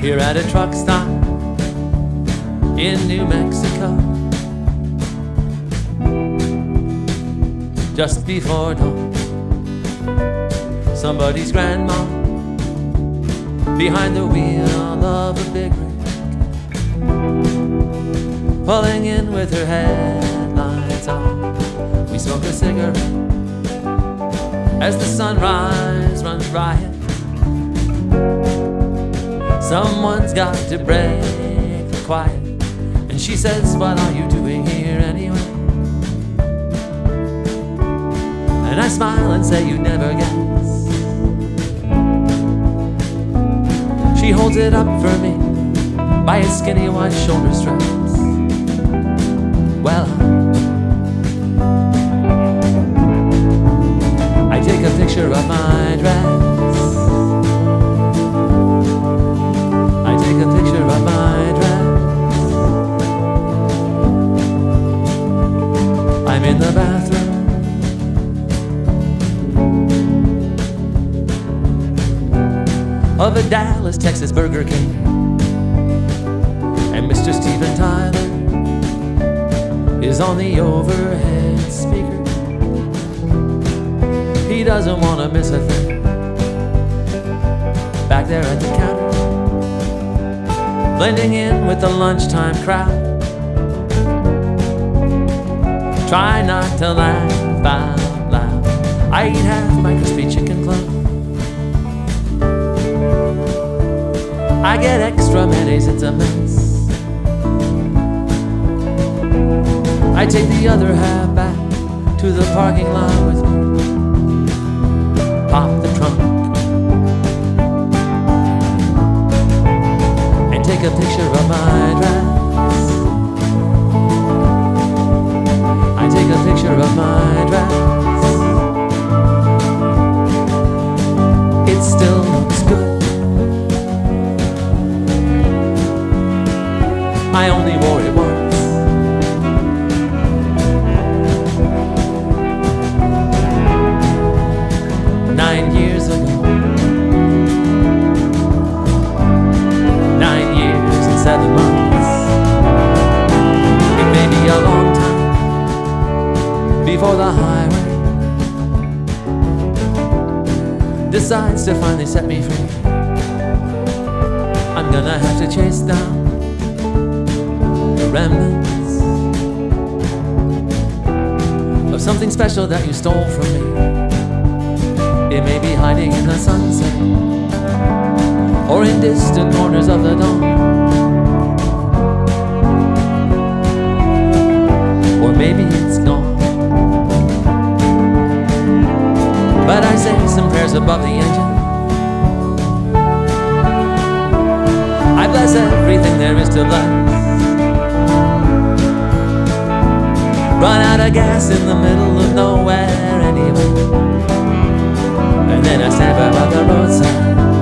here at a truck stop in New Mexico. Just before dawn, somebody's grandma behind the wheel of a big rig, pulling in with her headlights on. We smoke a cigarette as the sunrise runs riot. Someone's got to break the quiet, and she says, "What are you doing here anyway?" And I smile and say, "You'd never guess." She holds it up for me by his skinny white shoulder straps. Well, I take a picture of my dress. I take a picture of my dress. I'm in the bathroom of a Dallas, Texas Burger King, and Mr. Steven Tyler is on the overhead speaker. He doesn't want to miss a thing. Back there at the counter, blending in with the lunchtime crowd. Try not to laugh out loud. I eat half my crispy chicken club. I get extra mayonnaise, it's a mess. I take the other half back to the parking lot with me. Pop the trunk and take a picture of my dress. I take a picture of my dress. It still looks good. I only wore it once. Nine years ago. 9 years and 7 months. It may be a long time before the highway decides to finally set me free. I'm gonna have to chase down the remnants of something special that you stole from me. It may be hiding in the sunset or in distant corners of the dawn, or maybe it's gone. But I say some prayers above the engine. I bless everything there is to bless. Run out of gas in the middle of nowhere anyway, and then I stand by the roadside